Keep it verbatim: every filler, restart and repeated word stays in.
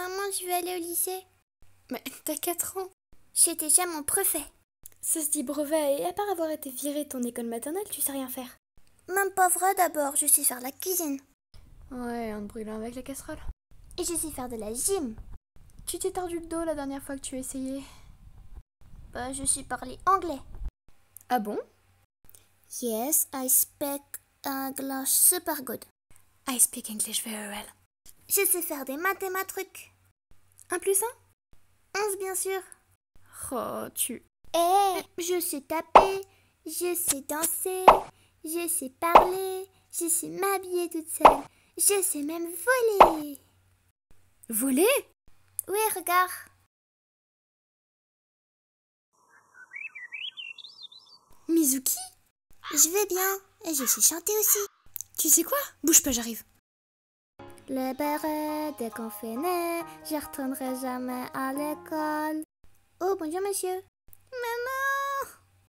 Maman, je vais aller au lycée. Mais t'as quatre ans. J'ai déjà mon brevet. Ça se dit brevet, et à part avoir été virée de ton école maternelle, tu sais rien faire. Même pas vrai d'abord, je sais faire la cuisine. Ouais, en te brûlant avec la casserole. Et je sais faire de la gym. Tu t'es tordu le dos la dernière fois que tu as essayé. Bah, je sais parler anglais. Ah bon? Yes, I speak English super good. I speak English very well. Je sais faire des maths et ma truc. Un plus un? Onze, bien sûr. Oh, tu... Eh, hey, je sais taper, je sais danser, je sais parler, je sais m'habiller toute seule, je sais même voler. Voler? Oui, regarde. Mizuki? Je vais bien, et je sais chanter aussi. Tu sais quoi? Bouge pas, j'arrive. Le béret déconfiné, je retournerai jamais à l'école. Oh, bonjour monsieur. Maman,